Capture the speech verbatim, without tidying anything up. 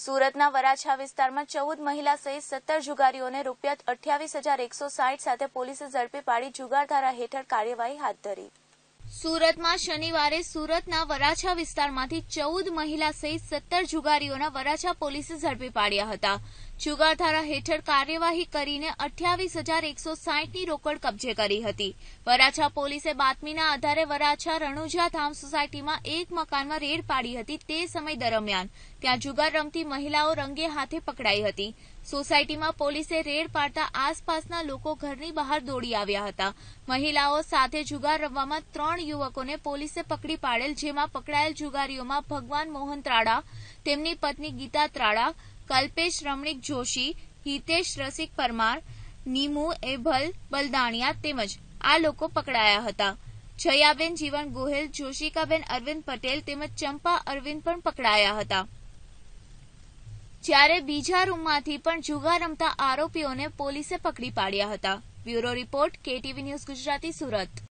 સુરતના વરાછા વિસ્તારમાં ચૌદ મહિલા સહિત સત્તર જુગારીઓને રૂપિયા અઠ્યાવીસ હજાર એકસો સાઠ સાથે પોલીસે ઝડપી પાડી જુગારધારા હેઠળ કાર્યવાહી હાથ ધરી. સુરતમાં શનિવારે સુરતના વરાછા વિસ્તારમાંથી ચૌદ મહિલા સહિત સત્તર જુગારીઓના વરાછા પોલીસે ઝડપી પાડ્યા હતા. જુગારધારા હેઠળ કાર્યવાહી કરીને અઠ્યાવીસ હજાર એકસો સાઠની રોકડ કબજે કરી હતી. વરાછા પોલીસે બાતમીના આધારે વરાછા રણુજા ધામ સોસાયટીમાં એક મકાનમાં રેડ પાડી હતી. તે સમય દરમિયાન ત્યાં જુગાર રમતી મહિલાઓ રંગે હાથે પકડાઈ હતી. સોસાયટીમાં પોલીસે રેડ પાડતા આસપાસના લોકો ઘરની બહાર દોડી આવ્યા હતા. મહિલાઓ સાથે જુગાર રમવામાં ત્રણ યુવકોને પોલીસે પકડી પાડેલ, જેમાં પકડાયેલ જુગારીઓમાં ભગવાન મોહન ત્રાડા, તેમની પત્ની ગીતા ત્રાડા, કલ્પેશ રમણીક જોશી, હિતેશ રસિક પરમાર, નીમુ એભલ બલદાણિયા તેમજ આ લોકો પકડાયા હતા. જયાબેન જીવન ગોહેલ, જોશિકાબેન અરવિંદ પટેલ તેમજ ચંપા અરવિંદ પણ પકડાયા હતા. જ્યારે બીજા રૂમમાંથી પણ જુગાર રમતા આરોપીઓને પોલીસે પકડી પાડ્યા હતા. Bureau report, KTV news Gujarati, Surat.